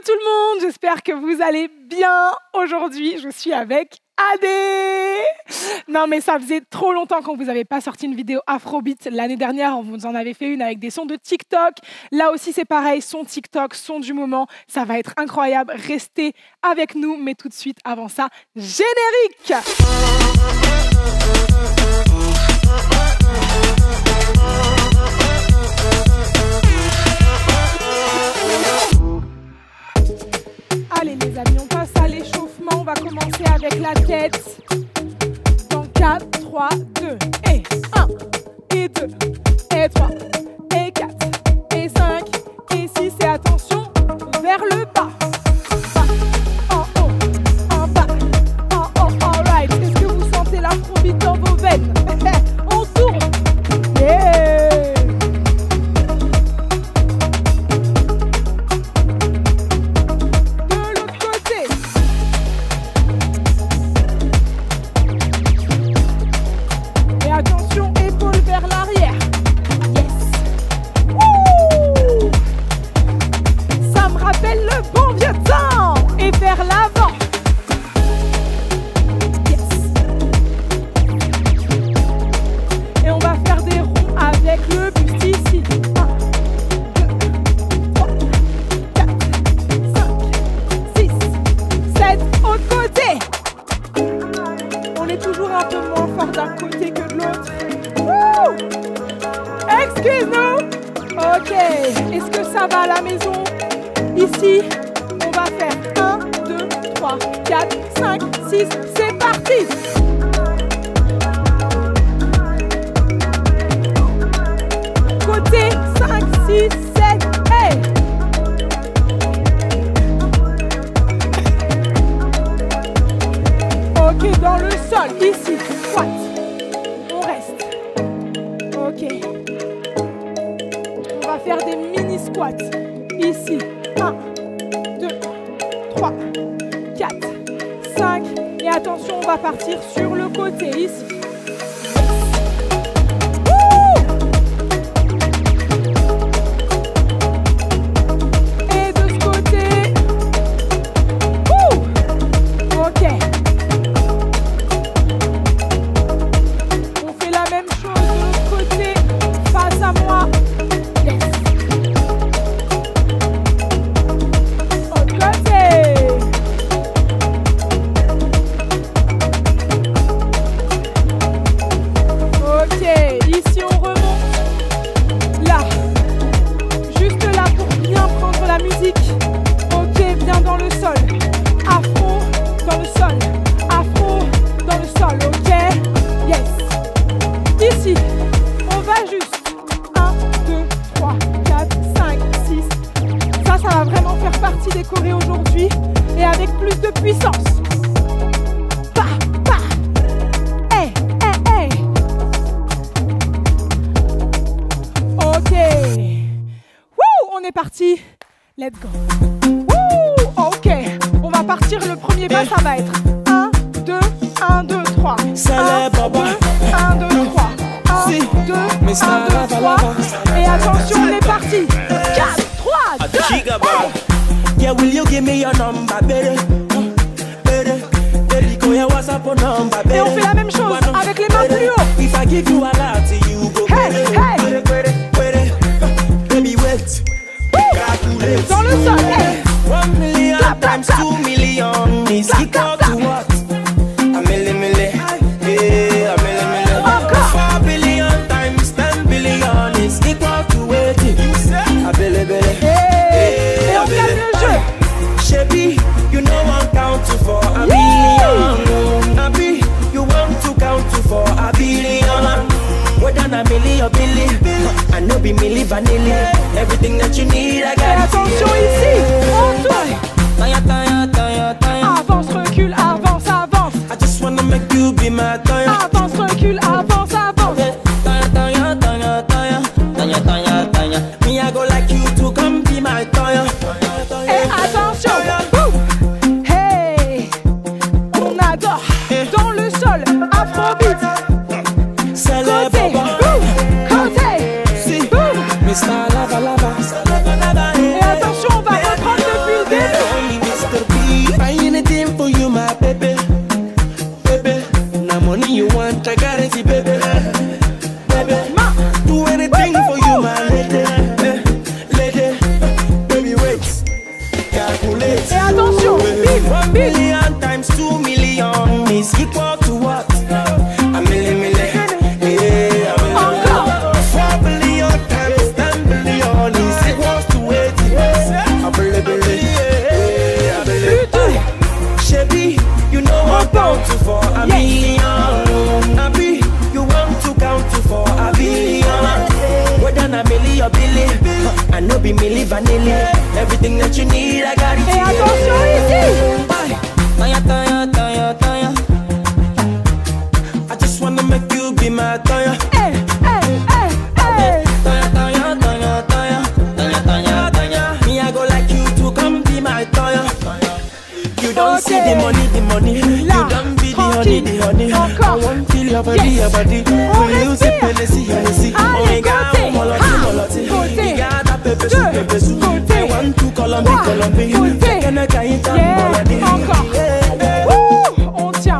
tout le monde, j'espère que vous allez bien. Aujourd'hui, je suis avec Adé. Non mais ça faisait trop longtemps qu'on vous avait pas sorti une vidéo Afrobeat. L'année dernière, on vous en avait fait une avec des sons de TikTok. Là aussi, c'est pareil, son TikTok, son du moment. Ça va être incroyable. Restez avec nous, mais tout de suite, avant ça, générique. Allez les amis, on passe à l'échauffement. On va commencer avec la tête. Dans 4, 3, 2 et 1 et 2 et 3 et 4 et 5 et 6 et attention vers le bas. Bas, en haut, en bas, en haut, alright. Est-ce que vous sentez l'afrobeat dans vos veines? On tourne. Yeah. Vers l'avant. Yes. Et on va faire des ronds avec le buste ici. 1, 2, 3, 4, 5, 6, 7. Autre côté. On est toujours un peu moins fort d'un côté que de l'autre. Excuse-nous. Ok. Est-ce que ça va à la maison? Ici, on va faire 1, 2, 3, 4, 5, 6, c'est parti! Côté 5, 6, 7, hey! Ok, dans le sol, ici, squat. On reste. Ok. On va faire des mini squats. Ici, 1, 2, 3, 4, 5. Et attention, on va partir sur le côté ici. Et de ce côté. Ok. On fait la même chose de l'autre côté. Face à moi. Décoré aujourd'hui et avec plus de puissance. Bah, bah. Hey, hey, hey. Ok. Wouh, on est parti. Let's go. Wouh, ok. On va partir. Le premier pas, ça va être 1, 2, 1, 2, 3. 1, 2, 1, 2, 3. 1, 2, 1, 2, 3. Et attention, on est parti. 4, 3, 2, 1. Yeah, will you give me your number, baby? Baby, go your WhatsApp number, baby. Et on fait la même chose avec les mains plus haut. If I give you a lot, you go. Hey, hey. Baby, wait. Calculate. Dans le sol, hey. 1 million times 2 million is equal to what? A million. Yeah, a million. 4 billion times 10 billion is equal to what? A billion. Et on gagne le jeu. Shebi, you know one count to for a billion. Nabi, you want to count to for a billion. More than a million, billion. I know be milli vanilli. Everything that you need, I got. Et attention ici, on tourne. Avance, recule, avance, avance. I just wanna make you be my time. Avance, recule, avance, avance. Me, I go like you to come be my time. Et attention. Hey, on adore. Dans le sol, Afrobeat. Côté, côté. Mr. Lava Lava. Et attention, on va reprendre million times 2 million is equal to what? A million. Yeah, Encore. 4 billion times 10 billion is equal to 80. A billion. Shebi, you know I'm bound to for a million. Nabi, you want to count to for a billion. Whether a million or billion, I know be milli vanilla. Everything that you need, I got it. Et attention ici. Toya. I just wanna make you be my Toya. Hey. Toya. Me, I go like you to come be my Toya. You don't see the money. Là, You don't be the honey. encore. I want feel your body, Yes. your body. On We use it, Hennessy. Allez, côté. Côté. Pepper soup. Côté. I want to Colombie. Côté. Yeah. Encore. Wouh, on tient.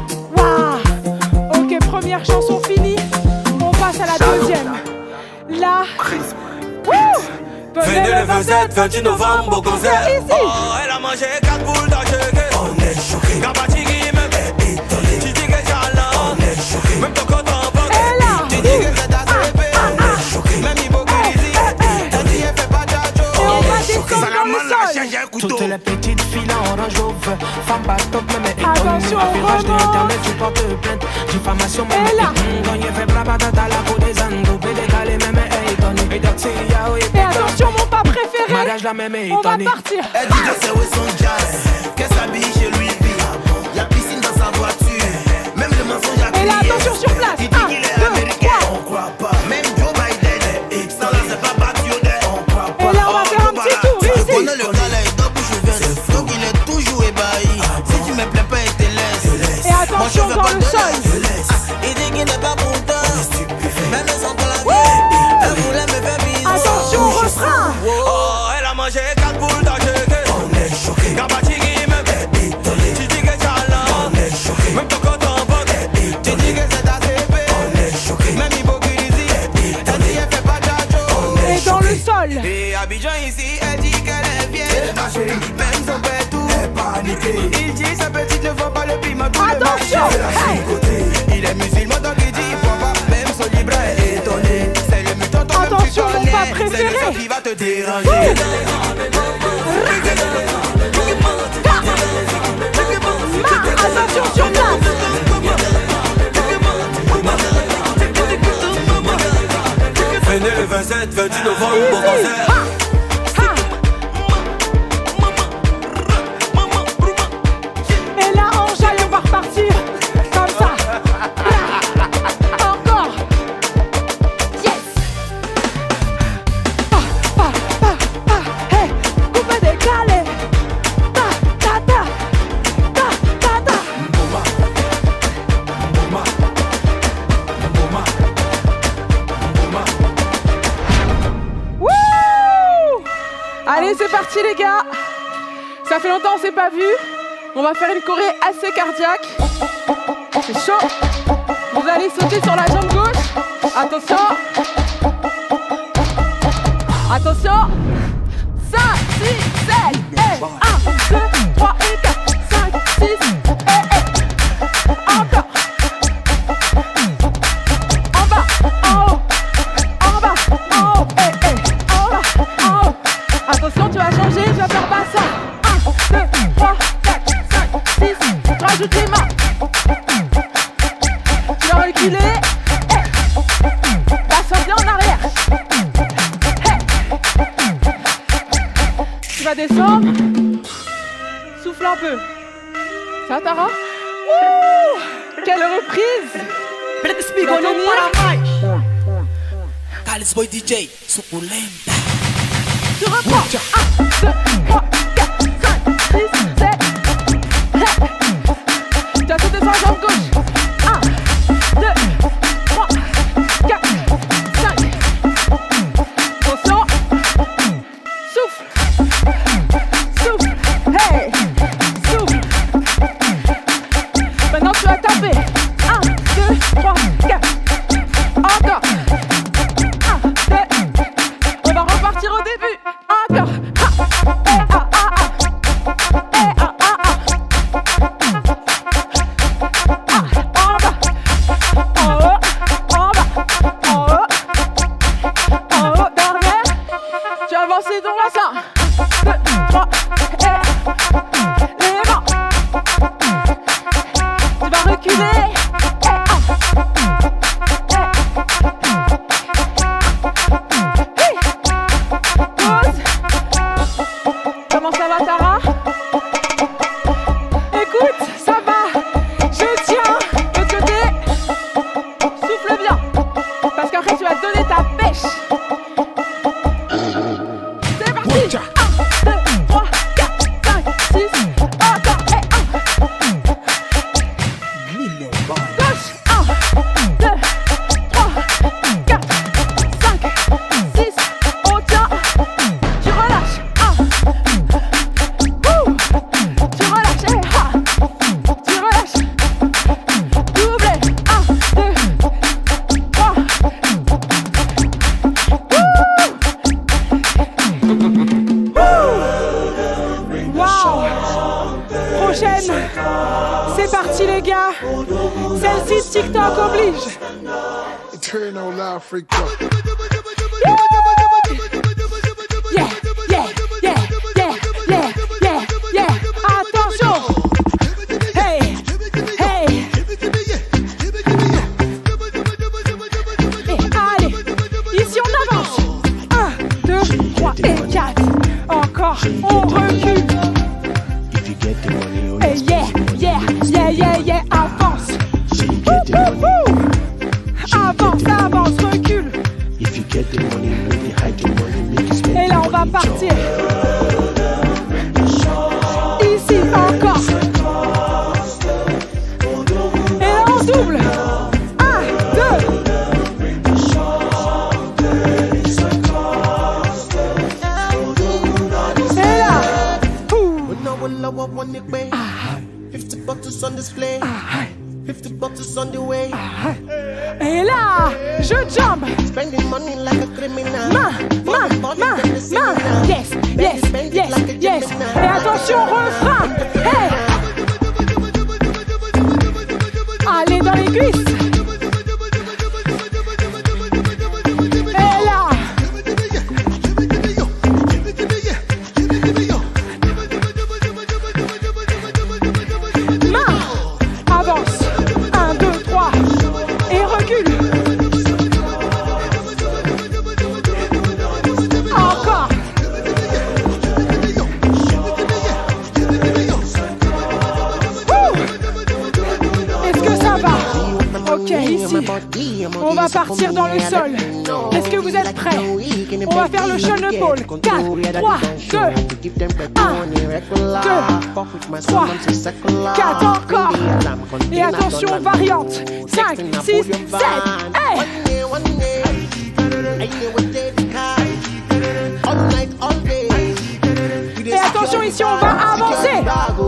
Waouh. Ok, première chanson finie. On passe à la deuxième. Là. Wouh. Venez le 27, 28 novembre au concert. Ici. Oh, elle a mangé 4 boules d'enchèque. On est choqué. Gabatigi même étonné. Tu dis que j'allais. On est choqué. Même ton compte en banque. Et là. Tu dis que c'est ta CP. On est choqué. Même hypocrisie. Elle dit elle fait pas d'ajo. Et on va descendre dans le sol. Toutes les petites filles là en range rouge. Femme pas top même Attention, affairage Roman. d'internet, tu portes plainte. Diffamation même Et là. Gagne fait bla batata la peau des angles. Décalé même étonné. Et Et attention, mon pas préféré. mariage la même On va étonné. partir. Elle dit que c'est où son jazz. Qu'elle s'habille chez lui. Y'a piscine dans sa voiture. Même le mensonge a Et là, attention sur place. Il dit 1, qu'il est 2, américain. 3. On croit pas. Même Joe Biden. Ça là, c'est pas patriote. On croit pas. Et là, on va faire un petit tour ici. On a le gars là, il doit bouche ouverte. Donc il est toujours ébahi. Si tu me plais pas, il te laisse. Et attention dans le sol. Il dit qu'il n'est pas content. Même sans la vie. Elle voulait me faire bisous. Attention, refrain. Oh, elle a mangé 4 boules d'enchèque. On est choqué. Gabatigi même étonné. Tu dis que j'allais. On est choqué. Même ton compte en banque. Tu dis que c'est ta CP. On est choqué. Même hypocrisie. Elle dit elle fait pas d'ajo. Et dans le sol. Et Abidjan ici, elle dit qu'elle est vieille. Même son père tout est paniqué. Il dit sa petite ne voit pas le piment. Attention. Hey. Il est musulman donc il dit papa. Même son libre est étonné. C'est le mutant toi même tu Attention, mon connais. pas C'est préféré. le son qui va te déranger. Attention sur place. Venez le 27, 28 novembre au Ici. concert. Et là, on jaille, on va repartir. Comme ça. Encore. Yes. Hey, coupe décalé. Ta. Wouh. Allez, c'est parti les gars. Ça fait longtemps qu'on s'est pas vu. On va faire une choré assez cardiaque. C'est chaud. Vous allez sauter sur la jambe gauche. Attention. Attention. 5, 6, 7, et 1, 2, 3 et 4, 5, 6, et encore. En bas, en haut, en bas, en haut, et en bas, en haut. Attention, tu vas changer, tu vas faire pas ça. 1, 2, 3, 4, 5, 6, tu rajoutes les mains. Tu vas reculer, passe bien en arrière. Tu vas descendre, souffle un peu. Ça, Tara? Wouh! Quelle reprise! Tu vas tenir. Kalis Boy DJ, suculenta. Tu reprends. 1, 2, 3, 4, 5, 6, 7. Tu vas sauter sur la jambe gauche. 1, 2, 3, 4, 5. Attention. Souffle. Souffle. Hey. Souffle. Maintenant tu vas taper. 1, 2, 3, 4. Encore. 1, 2. On va repartir au début. Encore. parti les gars. Celle-ci TikTok oblige. Eternal Africa. Yeah, yeah, yeah, yeah, yeah, yeah, yeah. Attention. Hey, hey. Et allez, ici on avance. 1, 2, 3 et 4. Encore, on recule. Et yeah, yeah, yeah, yeah, yeah, avance. Avance, avance, recule. Et là on va partir. Ici encore. Et là on double. 1, 2. Et là. 50 bottles on display. 50 bottles on the way. Et là, je jump. Spending money like a criminal. Main. Yes, yes, yes, yes. Et attention, refrain. Hey. Allez dans les cuisses. Et là. Main. Avance. 1, 2, 3. Et recule. Encore. Est-ce que ça va? Ok, ici, on va partir dans le sol. Est-ce que vous êtes prêts? On va faire le shoulder pole. 4, 3, 2, 1, 2, 3, 4, encore. Et attention, variante. 5, 6, 7. Hey! Et attention, ici, on va avancer.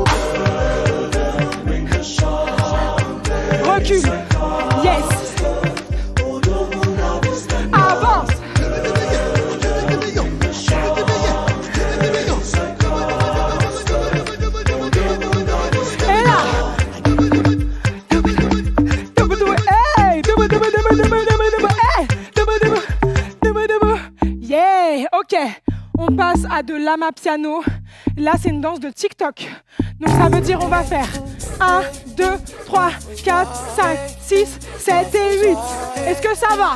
Recule. Yes. Avance. Et là. Yeah. Ok. On passe à de l'amapiano. Là, c'est une danse de TikTok. Donc, ça veut dire on va faire 1, 2, 3, 4, 5, 6, 7 et 8. Est-ce que ça va?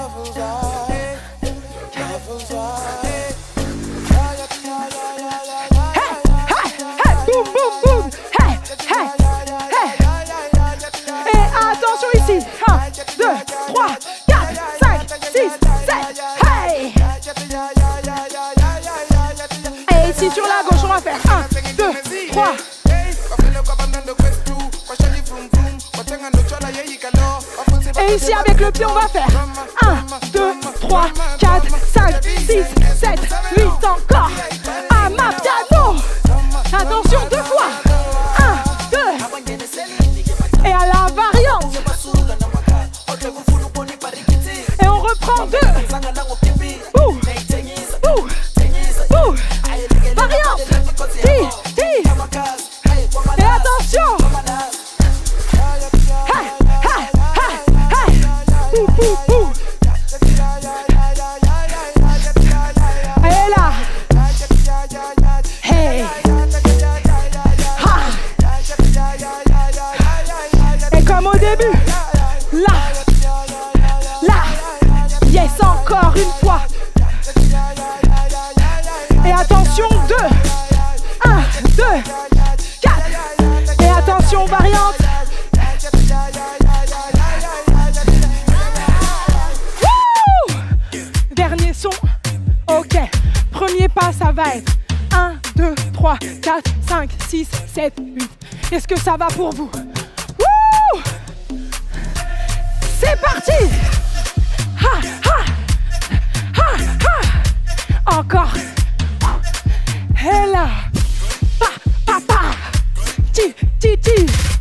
Hey, hey, hey, boum, boum, boum. Hey, hey, hey. Et attention ici. 1, 2, 3, 4, 5, 6, 7. Hey! Et ici sur la gauche, on va faire 1, 2, 3. Et ici avec le pied, on va faire 1, 2, 3, 4, 5, 6, 7, 8 encore. Amapiano. Attention, 2 fois. 1, 2. Et à la variante. Et on reprend 2. Ouh. Ouh. Ouh. Variante. Ti. Et attention. Hey, hey, hey, hey. Ouh, ouh, ouh. Et là. Hey. Ha. Et comme au début. Là. Là. Yes, encore une fois. Et attention, 2. 1, 2, 4. Et attention, variante. Wouh! Dernier son. Ok. Premier pas, ça va être 1, 2, 3, 4, 5, 6, 7, 8. Est-ce que ça va pour vous? Wouh! C'est parti! Ha, ha, ha, ha. Encore. Et là. Pa, pa, pa. Ti, ti, ti.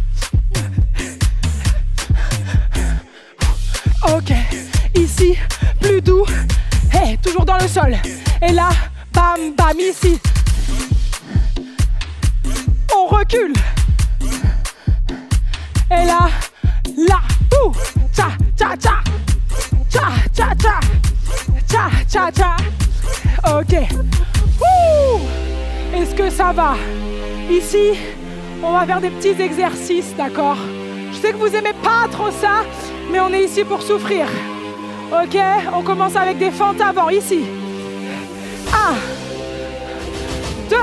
Ok. Ici, plus doux. Et toujours dans le sol. Et là, bam, bam, ici. On recule. Et là, là, ouh, cha, cha, cha, cha, cha, cha, cha, cha, cha. Ok. Ouh. Est-ce que ça va? Ici, on va faire des petits exercices, d'accord? Je sais que vous aimez pas trop ça, mais on est ici pour souffrir. Ok, on commence avec des fentes avant, ici. 1, 2,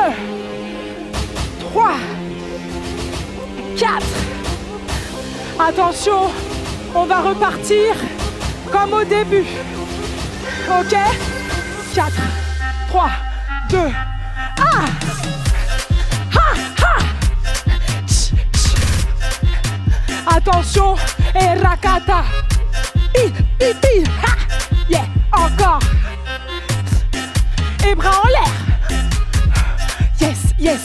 3, 4. Attention, on va repartir comme au début. Ok? 4, 3, 2, 1. Attention, et rakata. Ha. Yeah, encore. Et bras en l'air. Yes, yes.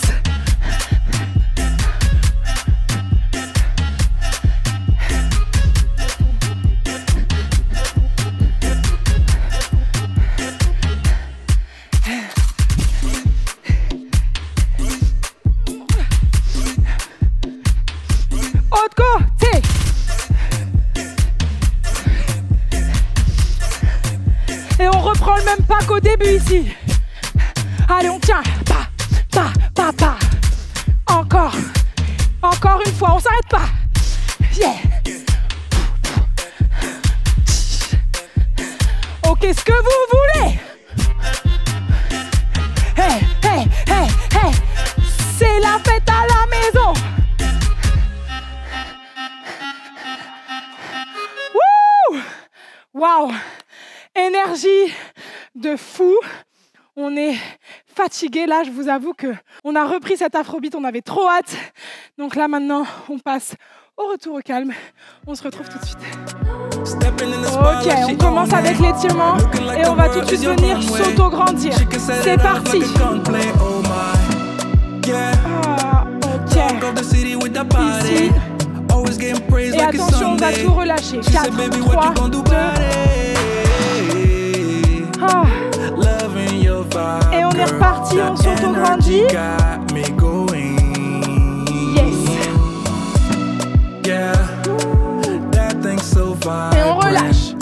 Autre côté. Et on reprend le même pas qu'au début ici. Allez, on tient. Pa, pa, pa, pa. Encore. Encore une fois, on s'arrête pas. Yeah. Ok, ce que vous voulez. Hey, hey, hey, hey. C'est la fête à la maison. Wouh! Waouh! Énergie de fou. On est fatigué là, je vous avoue que on a repris cet afrobeat, on avait trop hâte. Donc là maintenant, on passe au retour au calme. On se retrouve tout de suite. Ok, on commence avec l'étirement et on va tout de suite venir s'auto-grandir. C'est parti. Ah, ok. Ici. Et attention, on va tout relâcher. 4, 3, 2. Ah. Et on est reparti, on s'auto-grandit. Yes. Et on relâche.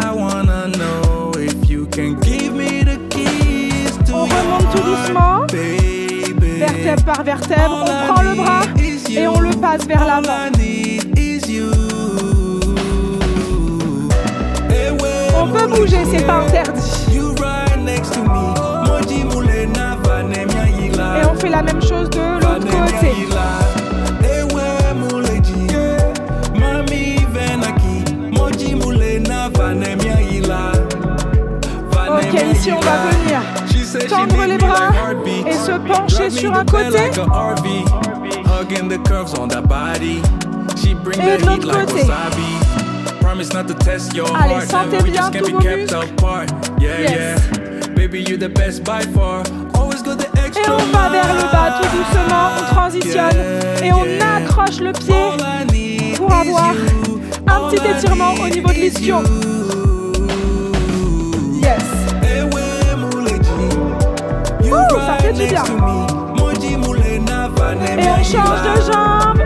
On remonte tout doucement. Vertèbre par vertèbre. On prend le bras et on le passe vers l'avant. On peut bouger, c'est pas interdit. Et on fait la même chose de l'autre côté. Ok, ici on va venir tendre les bras et se pencher sur un côté. Et de l'autre côté. Allez, sentez bien tous vos muscles. Yes. Et on va vers le bas tout doucement, on transitionne et on accroche le pied pour avoir un petit étirement au niveau de l'ischio. Yes. Ouh, ça fait du bien. Et on change de jambe.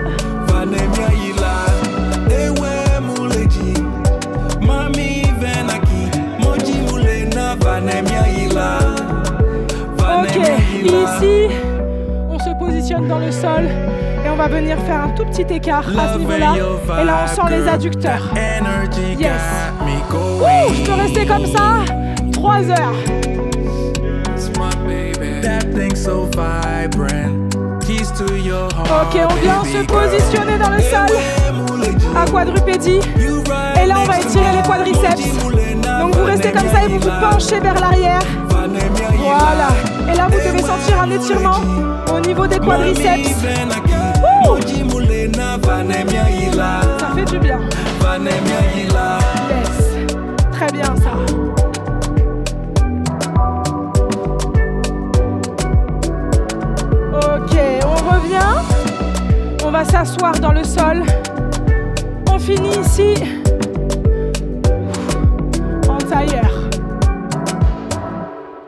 Ok, ici, on se positionne dans le sol et on va venir faire un tout petit écart à ce niveau-là. Et là, on sent les adducteurs. Yes. Ouh, je peux rester comme ça 3 heures. Ok, on vient se positionner dans le sol à quadrupédie. Et là, on va étirer les quadriceps. Donc, vous restez comme ça et vous vous penchez vers l'arrière. Voilà. Et là, vous devez sentir un étirement au niveau des quadriceps. Ouh. Ça fait du bien. Yes. Très bien, ça. Ok, on revient. On va s'asseoir dans le sol. On finit ici en tailleur.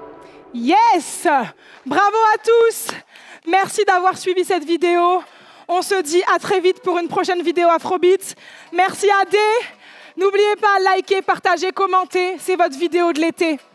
Yes! Bravo à tous! Merci d'avoir suivi cette vidéo. On se dit à très vite pour une prochaine vidéo Afrobeat. Merci Adé. N'oubliez pas, likez, partagez, commentez. C'est votre vidéo de l'été.